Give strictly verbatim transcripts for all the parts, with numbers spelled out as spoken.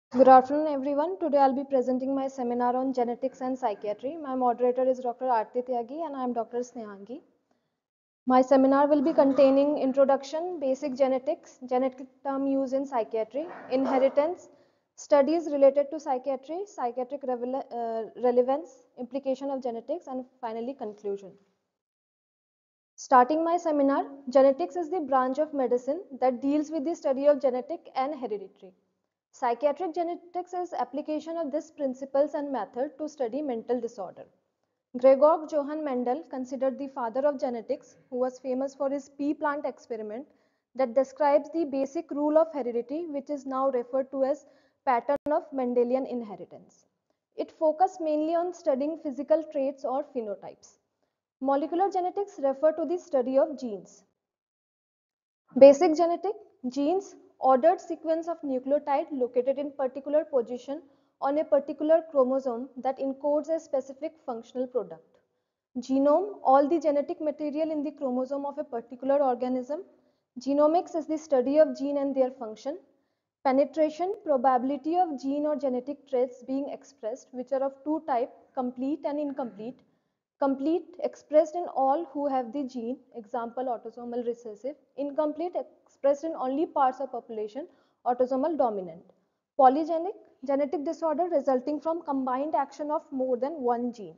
Good afternoon, everyone. Today I'll be presenting my seminar on genetics and psychiatry. My moderator is Doctor Aarti Tyagi and I am Doctor Snehangi. My seminar will be containing introduction, basic genetics, genetic term used in psychiatry, inheritance, studies related to psychiatry, psychiatric uh, relevance, implication of genetics, and finally conclusion. Starting my seminar, genetics is the branch of medicine that deals with the study of genetic and hereditary. Psychiatric genetics is application of these principles and method to study mental disorder. Georg Johann Mendel, considered the father of genetics, who was famous for his pea plant experiment that describes the basic rule of heredity, which is now referred to as pattern of Mendelian inheritance. It focused mainly on studying physical traits or phenotypes. Molecular genetics refer to the study of genes. Basic genetic, genes, ordered sequence of nucleotide located in particular position on a particular chromosome that encodes a specific functional product. Genome, all the genetic material in the chromosome of a particular organism. Genomics is the study of gene and their function. Penetration, probability of gene or genetic traits being expressed, which are of two types, complete and incomplete. Complete, expressed in all who have the gene, example autosomal recessive. Incomplete, expressed in only parts of population, autosomal dominant. Polygenic, genetic disorder resulting from combined action of more than one gene.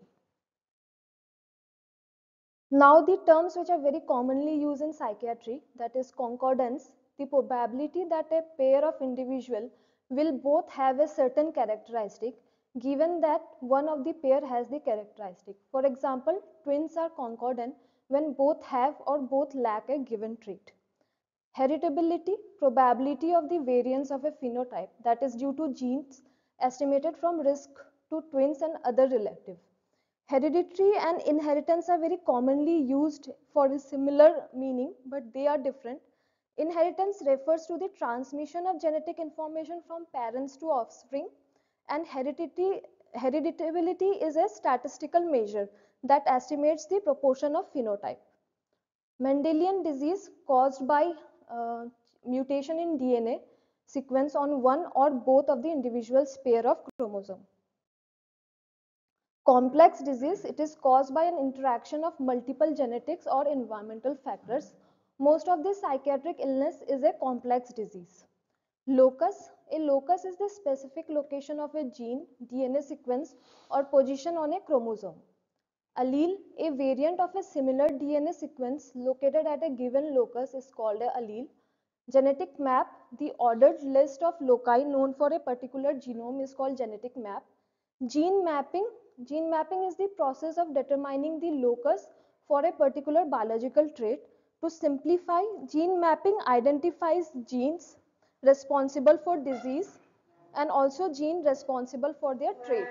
Now the terms which are very commonly used in psychiatry, that is concordance, the probability that a pair of individual will both have a certain characteristic given that one of the pair has the characteristic. For example, twins are concordant when both have or both lack a given trait. Heritability, probability of the variance of a phenotype that is due to genes estimated from risk to twins and other relatives. Hereditary and inheritance are very commonly used for a similar meaning, but they are different. Inheritance refers to the transmission of genetic information from parents to offspring, and heredity, hereditability is a statistical measure that estimates the proportion of phenotype. Mendelian disease caused by uh, mutation in D N A sequence on one or both of the individual's pair of chromosome. Complex disease, it is caused by an interaction of multiple genetics or environmental factors. Most of the psychiatric illness is a complex disease. Locus, a locus is the specific location of a gene, D N A sequence or position on a chromosome. Allele, a variant of a similar D N A sequence located at a given locus is called a allele. Genetic map, the ordered list of loci known for a particular genome is called genetic map. Gene mapping, gene mapping is the process of determining the locus for a particular biological trait. To simplify, gene mapping identifies genes responsible for disease and also gene responsible for their trait.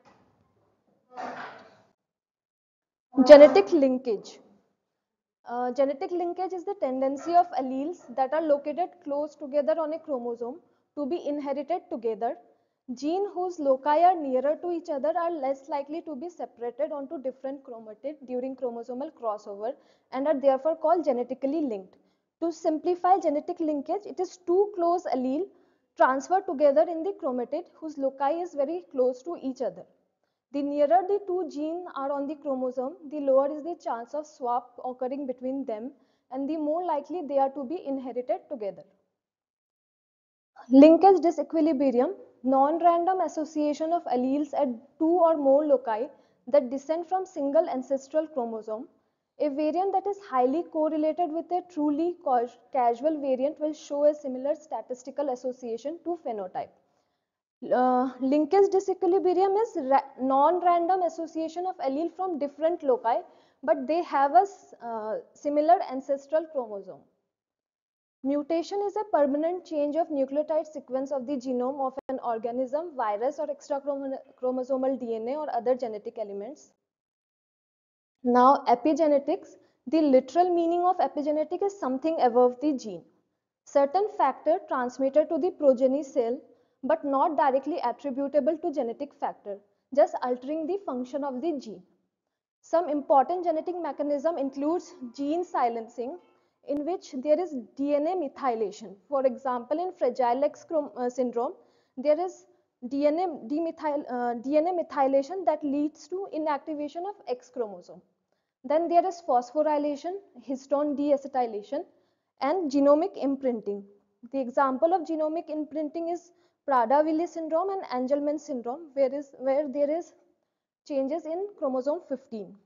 Genetic linkage. Uh, genetic linkage is the tendency of alleles that are located close together on a chromosome to be inherited together. Genes whose loci are nearer to each other are less likely to be separated onto different chromatid during chromosomal crossover and are therefore called genetically linked. To simplify genetic linkage, it is two close allele transferred together in the chromatid whose loci is very close to each other. The nearer the two genes are on the chromosome, the lower is the chance of swap occurring between them and the more likely they are to be inherited together. Linkage disequilibrium, non-random association of alleles at two or more loci that descend from single ancestral chromosome. A variant that is highly correlated with a truly casual variant will show a similar statistical association to phenotype. Uh, linkage disequilibrium is non-random association of allele from different loci, but they have a uh, similar ancestral chromosome. Mutation is a permanent change of nucleotide sequence of the genome of an organism, virus or extra chromosomal D N A or other genetic elements. Now epigenetics, the literal meaning of epigenetic is something above the gene. Certain factor transmitted to the progeny cell but not directly attributable to genetic factor, just altering the function of the gene. Some important genetic mechanism includes gene silencing, in which there is D N A methylation. For example, in Fragile X syndrome, there is D N A demethyl, uh, D N A methylation that leads to inactivation of X chromosome. Then there is phosphorylation, histone deacetylation, and genomic imprinting. The example of genomic imprinting is Prader-Willi syndrome and Angelman syndrome, where, is, where there is changes in chromosome fifteen.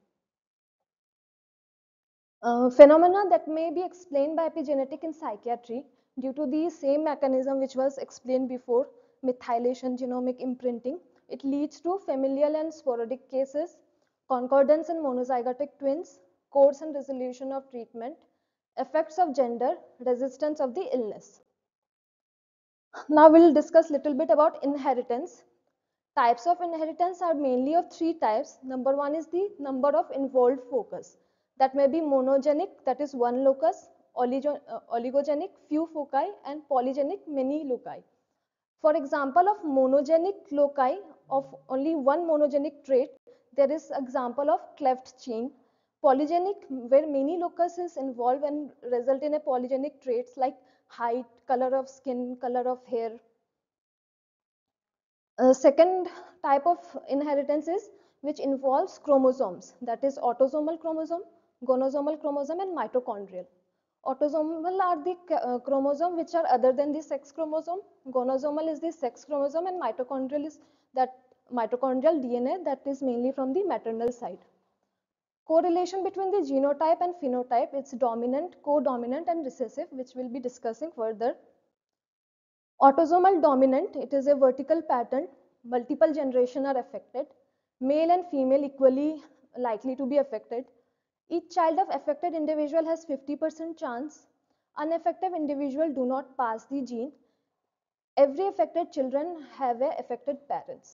Uh, phenomena that may be explained by epigenetic in psychiatry due to the same mechanism which was explained before, methylation, genomic imprinting. It leads to familial and sporadic cases, concordance in monozygotic twins, course and resolution of treatment, effects of gender, resistance of the illness. Now we'll discuss little bit about inheritance. Types of inheritance are mainly of three types. Number one is the number of involved focus. That may be monogenic, that is one locus, oligogenic, few foci, and polygenic, many loci. For example of monogenic loci of only one monogenic trait, there is example of cleft chain. Polygenic, where many locus is involved and result in a polygenic traits like height, color of skin, color of hair. Uh, second type of inheritance is which involves chromosomes, that is autosomal chromosome, gonosomal chromosome, and mitochondrial. Autosomal are the uh, chromosome which are other than the sex chromosome. Gonosomal is the sex chromosome, and mitochondrial is that mitochondrial D N A that is mainly from the maternal side. Correlation between the genotype and phenotype, it's dominant, co-dominant, and recessive, which we'll be discussing further. Autosomal dominant, it is a vertical pattern, multiple generations are affected, male and female equally likely to be affected. Each child of affected individual has fifty percent chance. Unaffected individual do not pass the gene. Every affected children have a affected parents.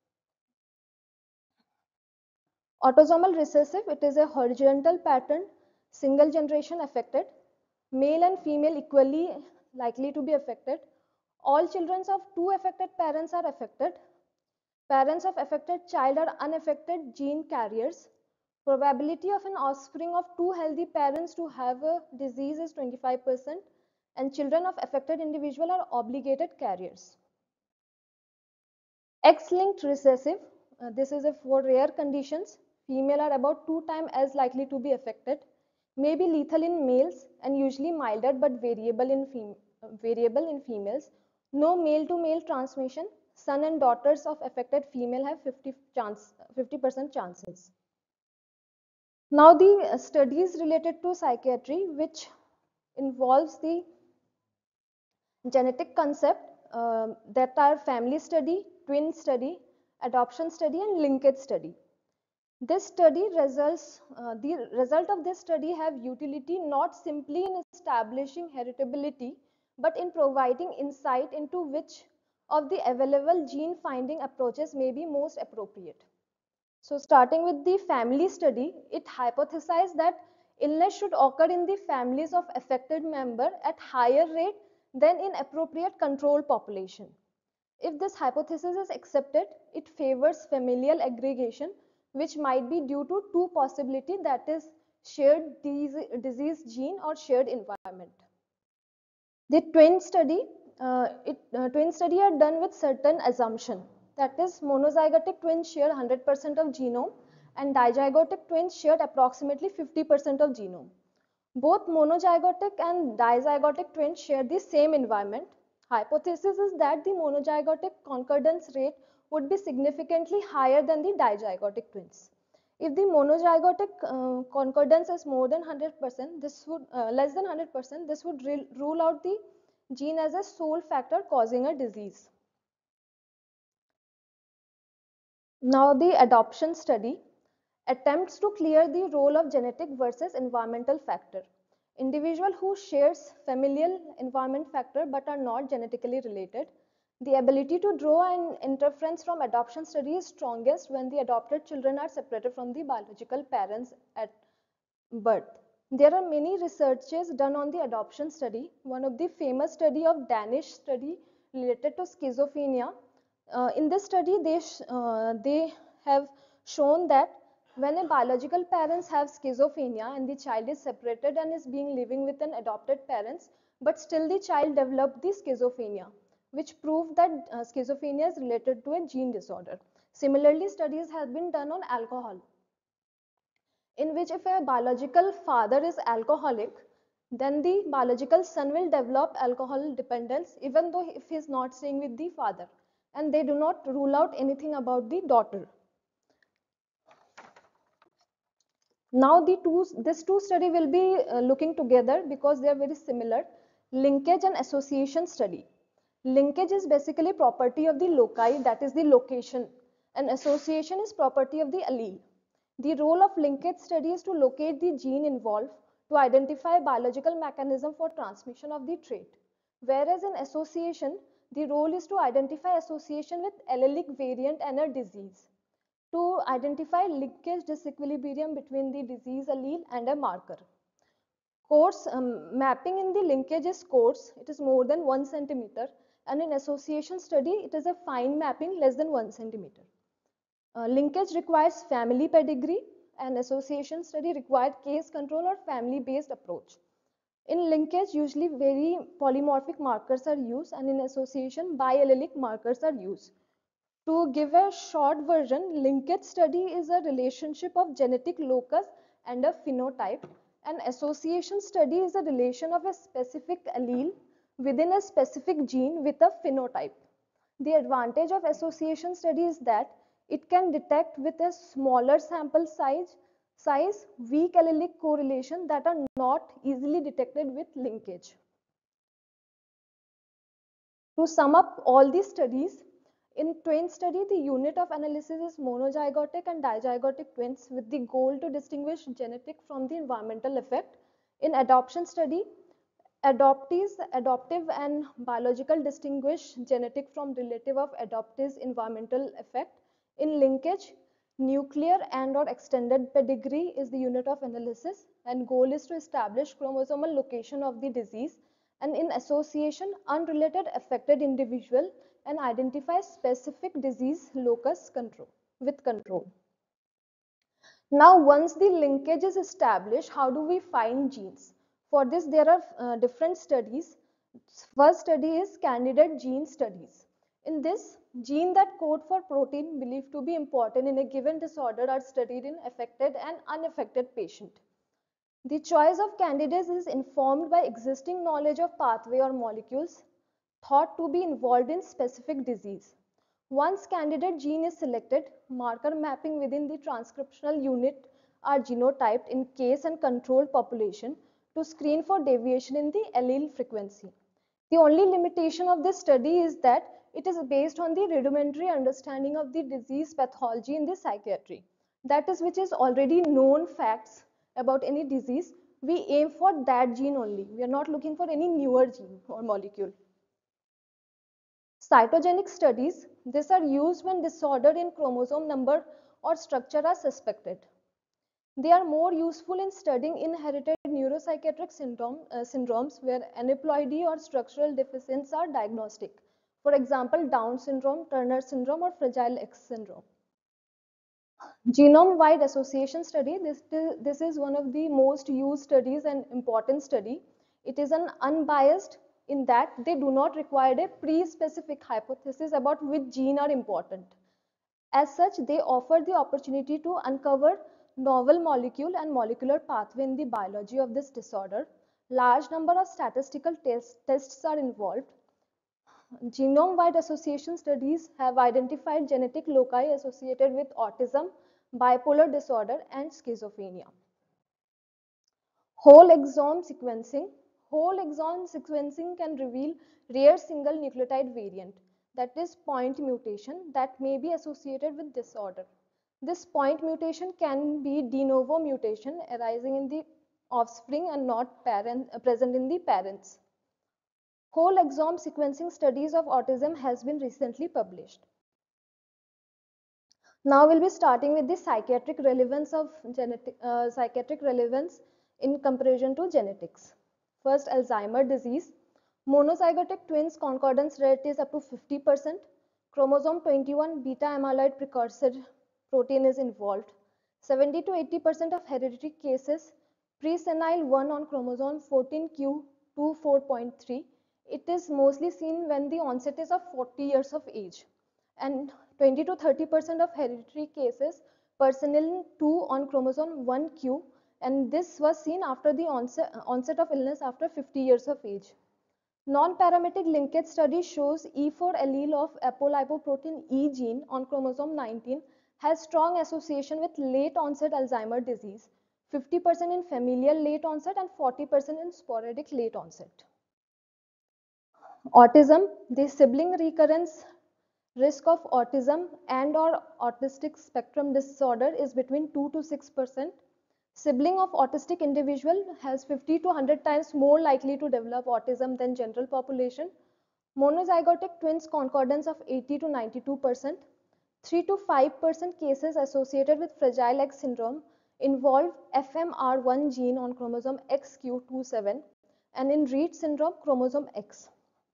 Autosomal recessive, it is a horizontal pattern, single generation affected, male and female equally likely to be affected. All children of two affected parents are affected. Parents of affected child are unaffected gene carriers. Probability of an offspring of two healthy parents to have a disease is twenty-five percent, and children of affected individual are obligated carriers. X-linked recessive, uh, this is a for rare conditions. Female are about two times as likely to be affected, may be lethal in males and usually milder but variable in, fem uh, variable in females. No male-to-male -male transmission. Son and daughters of affected female have fifty percent chances. Now the studies related to psychiatry which involves the genetic concept uh, that are family study, twin study, adoption study, and linkage study. This study results, uh, the result of this study have utility not simply in establishing heritability, but in providing insight into which of the available gene finding approaches may be most appropriate. So starting with the family study, it hypothesized that illness should occur in the families of affected member at higher rate than in appropriate control population. If this hypothesis is accepted, it favors familial aggregation, which might be due to two possibilities, that is shared disease gene or shared environment. The twin study, uh, it, uh, twin study are done with certain assumption. That is monozygotic twins share one hundred percent of genome and dizygotic twins shared approximately fifty percent of genome. Both monozygotic and dizygotic twins share the same environment. Hypothesis is that the monozygotic concordance rate would be significantly higher than the dizygotic twins. If the monozygotic uh, concordance is more than one hundred percent, this would uh, less than one hundred percent, this would rule out the gene as a sole factor causing a disease. Now the adoption study attempts to clear the role of genetic versus environmental factor. Individual who shares familial environment factor but are not genetically related. The ability to draw an interference from adoption study is strongest when the adopted children are separated from the biological parents at birth. There are many researches done on the adoption study. One of the famous study of Danish study related to schizophrenia. Uh, in this study, they, uh, they have shown that when a biological parents have schizophrenia and the child is separated and is being living with an adopted parents, but still the child developed the schizophrenia. which prove that uh, schizophrenia is related to a gene disorder. Similarly, studies have been done on alcohol, in which if a biological father is alcoholic, then the biological son will develop alcohol dependence even though if he is not staying with the father, and they do not rule out anything about the daughter. Now the two, this two study will be uh, looking together because they are very similar. Linkage and association study. Linkage is basically property of the loci, that is the location, and association is property of the allele. The role of linkage study is to locate the gene involved to identify biological mechanism for transmission of the trait. Whereas in association, the role is to identify association with allelic variant and a disease, to identify linkage disequilibrium between the disease allele and a marker. Coarse um, mapping in the linkage is coarse, it is more than one centimeter, and in association study it is a fine mapping less than one centimeter. Uh, linkage requires family pedigree, and association study required case control or family based approach. In linkage, usually very polymorphic markers are used, and in association biallelic markers are used. To give a short version, linkage study is a relationship of genetic locus and a phenotype. An association study is a relation of a specific allele within a specific gene with a phenotype. The advantage of association study is that it can detect with a smaller sample size, size weak allelic correlation that are not easily detected with linkage. To sum up all these studies, in twin study, the unit of analysis is monozygotic and dizygotic twins with the goal to distinguish genetic from the environmental effect. In adoption study, adoptees, adoptive and biological distinguish genetic from relative of adoptees environmental effect. In linkage, nuclear and or extended pedigree is the unit of analysis, and goal is to establish chromosomal location of the disease. And in association, unrelated affected individual and identify specific disease locus control with control. Now, once the linkage is established, how do we find genes? For this, there are uh, different studies. First study is candidate gene studies. In this, gene that code for protein believed to be important in a given disorder are studied in affected and unaffected patient. The choice of candidates is informed by existing knowledge of pathway or molecules thought to be involved in specific disease. Once candidate gene is selected, marker mapping within the transcriptional unit are genotyped in case and control population to screen for deviation in the allele frequency. The only limitation of this study is that it is based on the rudimentary understanding of the disease pathology in the psychiatry. That is, which is already known facts about any disease. We aim for that gene only. We are not looking for any newer gene or molecule. Cytogenic studies, these are used when disorder in chromosome number or structure are suspected. They are more useful in studying inherited neuropsychiatric syndrome, uh, syndromes where aneuploidy or structural deficiencies are diagnostic. For example, Down syndrome, Turner syndrome, or Fragile X syndrome. Genome-wide association study, this, this is one of the most used studies and important study. It is an unbiased in that they do not require a pre-specific hypothesis about which gene are important. As such, they offer the opportunity to uncover novel molecule and molecular pathway in the biology of this disorder. Large number of statistical tests, tests are involved. Genome-wide association studies have identified genetic loci associated with autism, bipolar disorder, and schizophrenia. Whole exome sequencing. Whole exome sequencing can reveal rare single nucleotide variant, that is point mutation, that may be associated with disorder. This point mutation can be de novo mutation arising in the offspring and not parent, uh, present in the parents. Whole exome sequencing studies of autism has been recently published. Now we'll be starting with the psychiatric relevance of genetic, uh, psychiatric relevance in comparison to genetics. First, Alzheimer's disease. Monozygotic twins concordance rate is up to fifty percent. Chromosome twenty-one beta amyloid precursor protein is involved. seventy to eighty percent of hereditary cases, presenile one on chromosome fourteen q twenty-four point three. It is mostly seen when the onset is of forty years of age, and twenty to thirty percent of hereditary cases personnel two on chromosome one q, and this was seen after the onset, onset of illness after fifty years of age. Non-parametric linkage study shows E four allele of apolipoprotein E gene on chromosome nineteen has strong association with late onset Alzheimer's disease, fifty percent in familial late onset and forty percent in sporadic late onset. Autism, the sibling recurrence risk of autism and or autistic spectrum disorder is between two to six percent. Sibling of autistic individual has fifty to one hundred times more likely to develop autism than general population. Monozygotic twins concordance of eighty to ninety-two percent. three to five percent cases associated with Fragile X syndrome involve F M R one gene on chromosome X Q twenty-seven and in Rett syndrome chromosome X.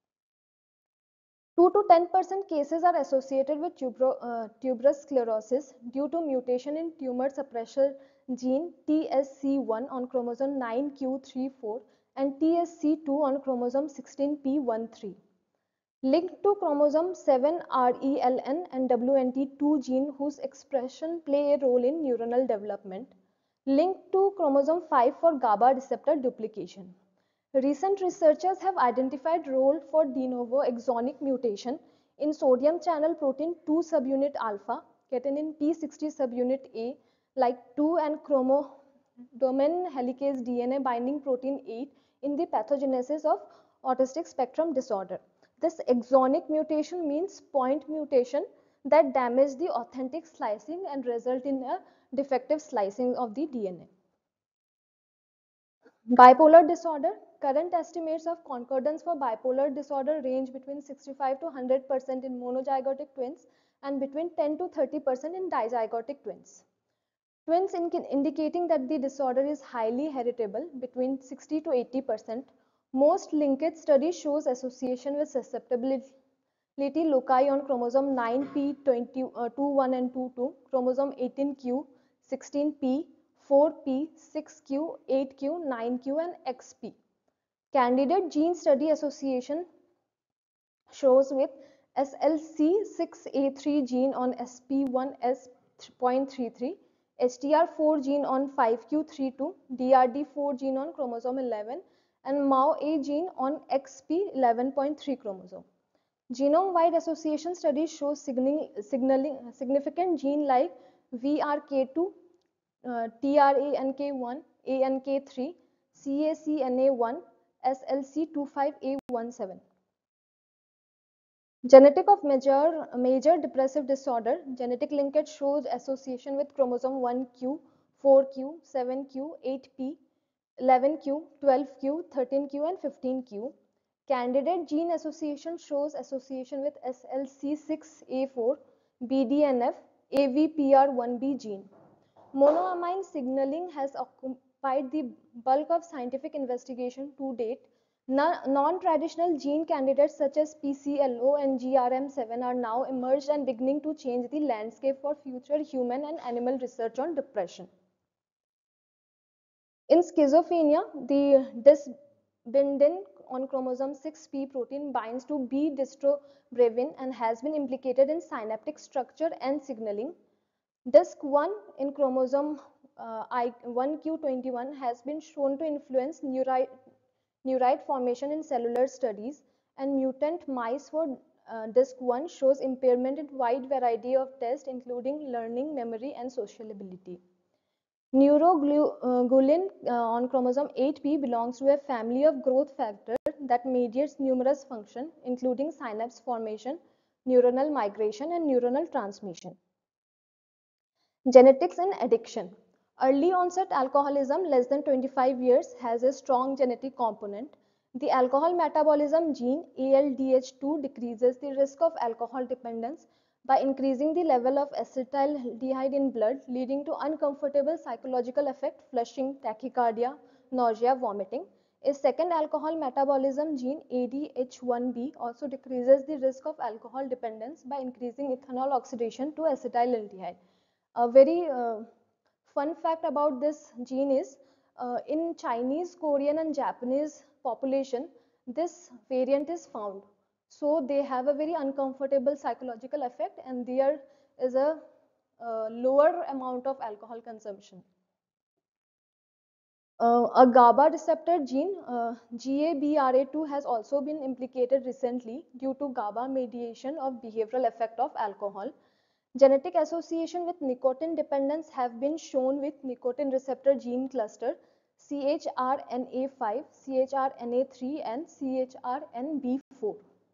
two to ten percent cases are associated with tubero, uh, tuberous sclerosis due to mutation in tumor suppressor gene T S C one on chromosome nine q thirty-four and T S C two on chromosome sixteen p thirteen. Linked to chromosome seven R E L N and W N T two gene whose expression play a role in neuronal development. Linked to chromosome five for GABA receptor duplication. Recent researchers have identified role for de novo exonic mutation in sodium channel protein two subunit alpha, catenin P sixty subunit A, like two and chromodomain helicase D N A binding protein eight in the pathogenesis of autistic spectrum disorder. This exonic mutation means point mutation that damage the authentic slicing and result in a defective slicing of the D N A. Bipolar disorder, current estimates of concordance for bipolar disorder range between sixty-five to one hundred percent in monozygotic twins and between ten to thirty percent in dizygotic twins. Twins in indicating that the disorder is highly heritable between sixty to eighty percent. Most linkage studies shows association with susceptibility loci on chromosome nine p twenty-one and twenty-two, chromosome eighteen q, sixteen p, four p, six q, eight q, nine q and X P. Candidate gene study association shows with S L C six A three gene on S P one S point three three, H T R four gene on five q thirty-two, D R D four gene on chromosome eleven and M A O A gene on X P eleven point three chromosome. Genome-wide association studies show signaling, significant gene like V R K two, uh, T R A N K one, A N K three, C A C N A one, S L C twenty-five A seventeen. Genetic of major, major depressive disorder, genetic linkage shows association with chromosome one q, four q, seven q, eight p, eleven q, twelve q, thirteen q and fifteen q. Candidate gene association shows association with S L C six A four, B D N F, A V P R one B gene. Monoamine signaling has occupied the bulk of scientific investigation to date. Non-traditional gene candidates such as P C L O and G R M seven are now emerged and beginning to change the landscape for future human and animal research on depression. In schizophrenia, the desbindin on chromosome six p protein binds to B-dystrobrevin and has been implicated in synaptic structure and signaling. D I S C one in chromosome uh, one q twenty-one has been shown to influence neurite, neurite formation in cellular studies, and mutant mice for uh, D I S C one shows impairment in wide variety of tests including learning, memory and social ability. Neuroglulin uh, on chromosome eight p belongs to a family of growth factors that mediates numerous functions including synapse formation, neuronal migration and neuronal transmission. Genetics and addiction. Early onset alcoholism less than twenty-five years has a strong genetic component. The alcohol metabolism gene A L D H two decreases the risk of alcohol dependence by increasing the level of acetaldehyde in blood, leading to uncomfortable psychological effect, flushing, tachycardia, nausea, vomiting. A second alcohol metabolism gene A D H one B also decreases the risk of alcohol dependence by increasing ethanol oxidation to acetaldehyde. A very uh, fun fact about this gene is uh, in Chinese, Korean and Japanese population, this variant is found. So they have a very uncomfortable psychological effect, and there is a uh, lower amount of alcohol consumption. Uh, a GABA receptor gene, uh, G A B R A two, has also been implicated recently due to GABA mediation of behavioral effect of alcohol. Genetic association with nicotine dependence have been shown with nicotine receptor gene cluster C H R N A five, C H R N A three, and C H R N B four.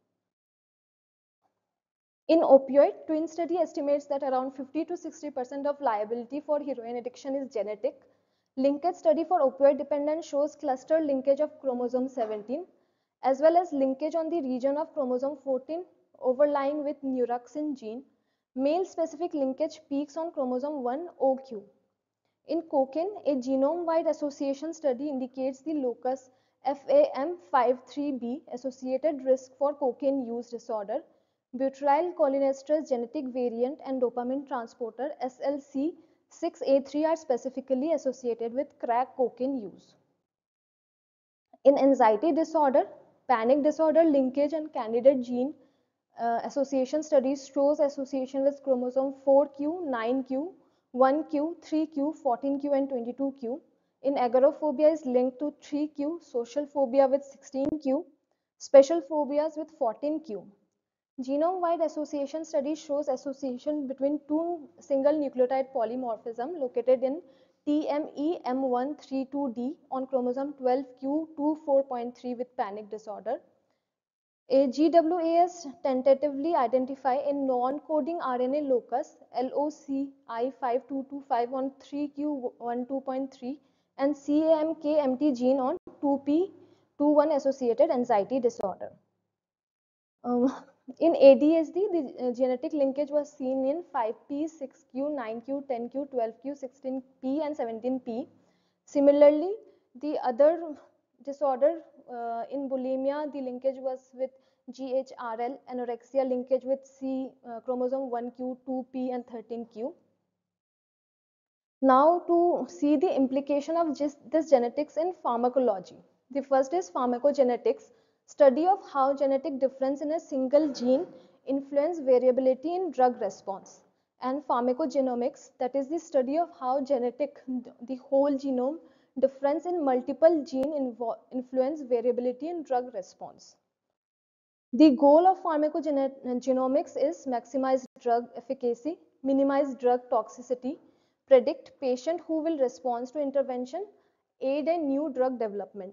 In opioid, twin study estimates that around fifty to sixty percent of liability for heroin addiction is genetic. Linkage study for opioid dependence shows cluster linkage of chromosome seventeen as well as linkage on the region of chromosome fourteen overlying with neuraxin gene. Male specific linkage peaks on chromosome one O Q. In cocaine, a genome-wide association study indicates the locus F A M fifty-three B associated risk for cocaine use disorder, butyryl cholinesterase genetic variant, and dopamine transporter S L C six A three are specifically associated with crack cocaine use. In anxiety disorder, panic disorder linkage and candidate gene uh, association studies shows association with chromosome four Q, nine Q, one Q, three Q, fourteen Q, and twenty-two Q. In agoraphobia is linked to three Q, social phobia with sixteen Q, special phobias with fourteen Q. Genome-wide association study shows association between two single nucleotide polymorphism located in T M E M one thirty-two D on chromosome twelve Q twenty-four point three with panic disorder. A G W A S tentatively identify a non-coding R N A locus L O C I five two two five on three Q twelve point three and C A M K M T gene on two P twenty-one associated anxiety disorder. Um, in A D H D, the uh, genetic linkage was seen in five P, six Q, nine Q, ten Q, twelve Q, sixteen P, and seventeen P. Similarly, the other disorder uh, in bulimia, the linkage was with G H R L, anorexia linkage with C uh, chromosome one Q, two P, and thirteen Q. Now to see the implication of just this genetics in pharmacology. The first is pharmacogenetics, study of how genetic difference in a single gene influence variability in drug response, and pharmacogenomics, that is the study of how genetic, the whole genome difference in multiple gene influence variability in drug response. The goal of pharmacogenomics is maximize drug efficacy, minimize drug toxicity, predict patient who will respond to intervention, aid in new drug development.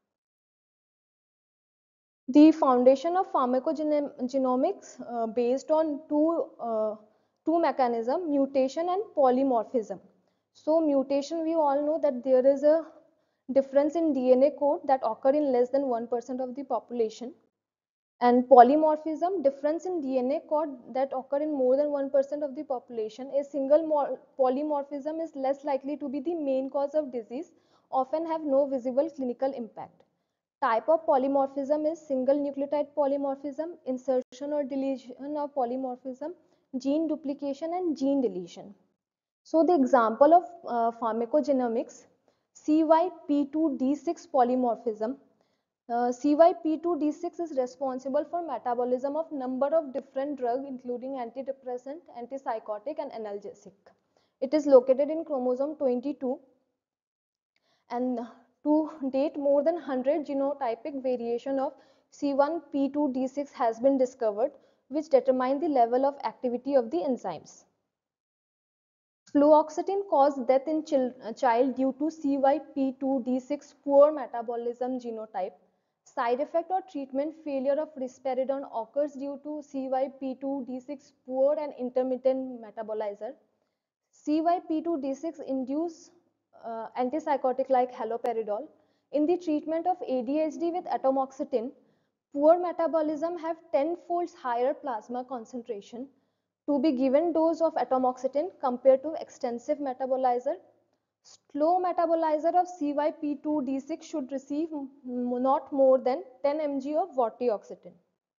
The foundation of pharmacogenomics uh, based on two, uh, two mechanisms, mutation and polymorphism. So mutation, we all know that there is a difference in D N A code that occur in less than one percent of the population. And polymorphism, difference in D N A code that occur in more than one percent of the population. A single polymorphism is less likely to be the main cause of disease, often have no visible clinical impact. Type of polymorphism is single nucleotide polymorphism, insertion or deletion of polymorphism, gene duplication, and gene deletion. So the example of uh, pharmacogenomics, C Y P two D six polymorphism. Uh, C Y P two D six is responsible for metabolism of number of different drugs including antidepressant, antipsychotic, and analgesic. It is located in chromosome twenty-two, and to date more than one hundred genotypic variation of C one P two D six has been discovered, which determine the level of activity of the enzymes. Fluoxetine caused death in a child due to C Y P two D six poor metabolism genotype. Side effect or treatment failure of risperidone occurs due to C Y P two D six poor and intermittent metabolizer. C Y P two D six induce uh, antipsychotic like haloperidol. In the treatment of A D H D with atomoxetine, poor metabolism have ten folds higher plasma concentration. To be given dose of atomoxetine compared to extensive metabolizer, slow metabolizer of C Y P two D six should receive not more than ten milligrams of vortioxetine.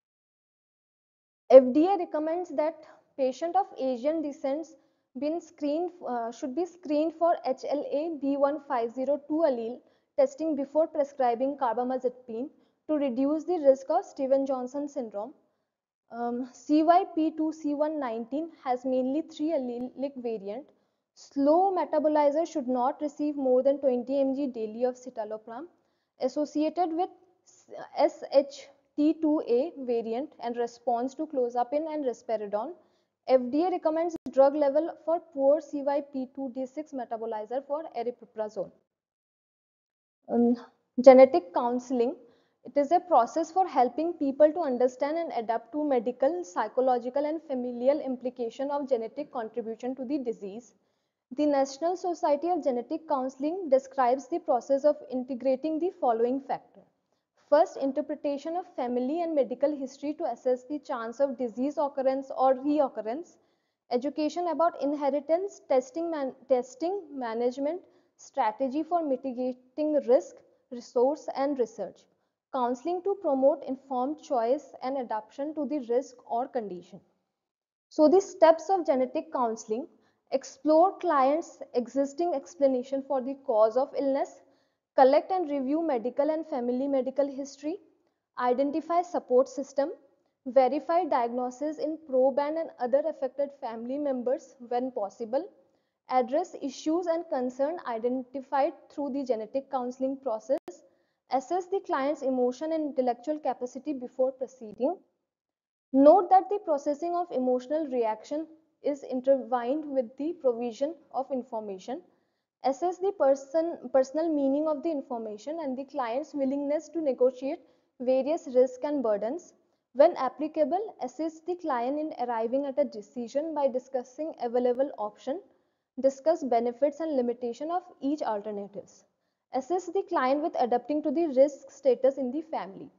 F D A recommends that patient of Asian descent been screened, uh, should be screened for H L A B one five zero two allele testing before prescribing carbamazepine to reduce the risk of Stevens-Johnson syndrome. Um, C Y P two C one nineteen has mainly three allelic variant. Slow metabolizer should not receive more than twenty milligrams daily of citalopram, associated with S H T two A variant and response to clozapine and risperidone. F D A recommends drug level for poor C Y P two D six metabolizer for aripiprazole. Um, genetic counseling. It is a process for helping people to understand and adapt to medical, psychological, and familial implication of genetic contribution to the disease. The National Society of Genetic Counseling describes the process of integrating the following factors. First, interpretation of family and medical history to assess the chance of disease occurrence or reoccurrence. Education about inheritance, testing, man testing management, strategy for mitigating risk, resource, and research. Counseling to promote informed choice and adaptation to the risk or condition. So the steps of genetic counseling: explore client's existing explanation for the cause of illness, collect and review medical and family medical history, identify support system, verify diagnosis in proband and other affected family members when possible, address issues and concern identified through the genetic counseling process, assess the client's emotion and intellectual capacity before proceeding. Note that the processing of emotional reaction is intertwined with the provision of information. Assess the person, personal meaning of the information and the client's willingness to negotiate various risks and burdens. When applicable, assist the client in arriving at a decision by discussing available options. Discuss benefits and limitation of each alternatives. Assist the client with adapting to the risk status in the family.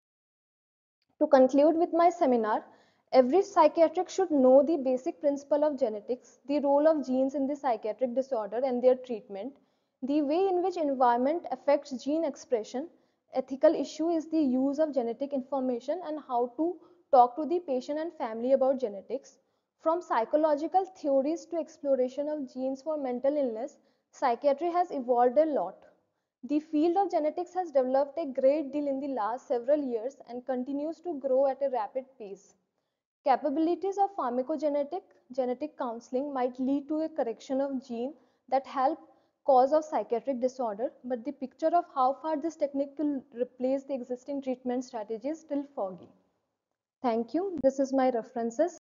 To conclude with my seminar, every psychiatric should know the basic principle of genetics, the role of genes in the psychiatric disorder and their treatment, the way in which environment affects gene expression. Ethical issue is the use of genetic information and how to talk to the patient and family about genetics. From psychological theories to exploration of genes for mental illness, psychiatry has evolved a lot. The field of genetics has developed a great deal in the last several years and continues to grow at a rapid pace. Capabilities of pharmacogenetic genetic counseling might lead to a correction of gene that help cause of psychiatric disorder, but the picture of how far this technique will replace the existing treatment strategy is still foggy. Thank you. This is my references.